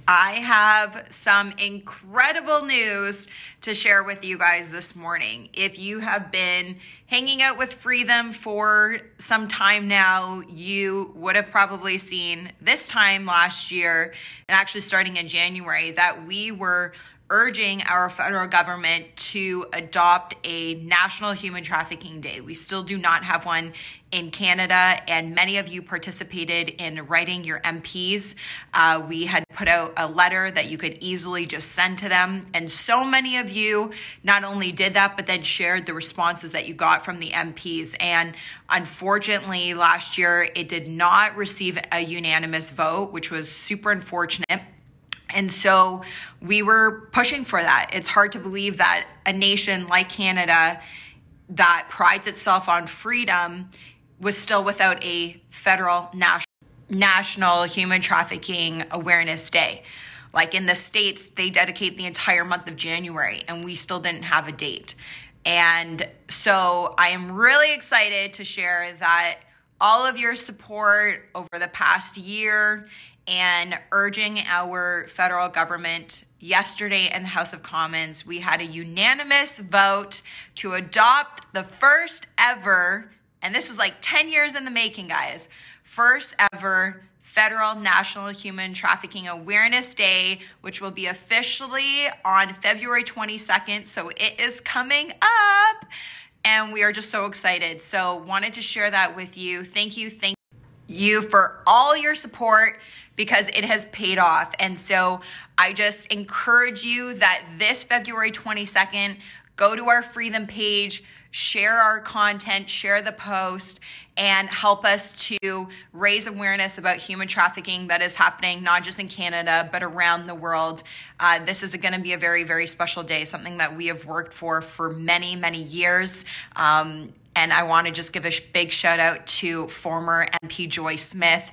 I have some incredible news to share with you guys this morning. If you have been hanging out with Freedom for some time now, you would have probably seen this time last year, and actually starting in January, that we were urging our federal government to adopt a National Human Trafficking Day. We still do not have one in Canada, and many of you participated in writing your MPs. We had put out a letter that you could easily just send to them, and so many of you not only did that, but then shared the responses that you got from the MPs. And unfortunately, last year, it did not receive a unanimous vote, which was super unfortunate. And so we were pushing for that. It's hard to believe that a nation like Canada that prides itself on freedom was still without a federal National Human Trafficking Awareness Day. Like in the States, they dedicate the entire month of January, and we still didn't have a date. And so I am really excited to share that all of your support over the past year and urging our federal government. Yesterday in the House of Commons, we had a unanimous vote to adopt the first ever, and this is like 10 years in the making, guys, first ever Federal National Human Trafficking Awareness Day, which will be officially on February 22nd. So it is coming up, and we are just so excited. So wanted to share that with you. Thank you for all your support, because it has paid off. And so I just encourage you that this February 22nd, go to our Freedom page, share our content, share the post, and help us to raise awareness about human trafficking that is happening not just in Canada, but around the world. This is going to be a very, very special day, something that we have worked for many, many years. And I want to just give a big shout out to former MP Joy Smith.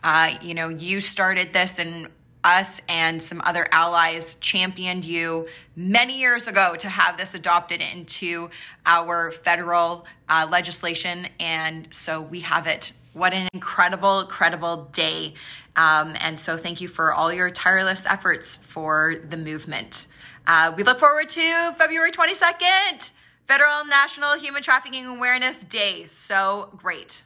You started this, and us and some other allies championed you many years ago to have this adopted into our federal legislation. And so we have it. What an incredible day. And so thank you for all your tireless efforts for the movement. We look forward to February 22nd. Federal National Human Trafficking Awareness Day. So great.